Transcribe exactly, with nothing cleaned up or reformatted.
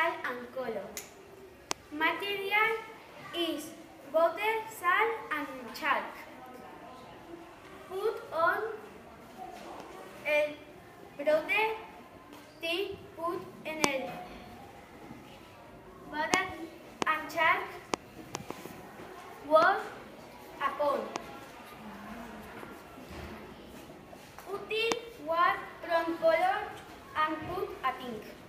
salt and color. Material is water, salt and chalk. Put on el brote thing put en el water and chalk was upon. Put in what from color and put a pink.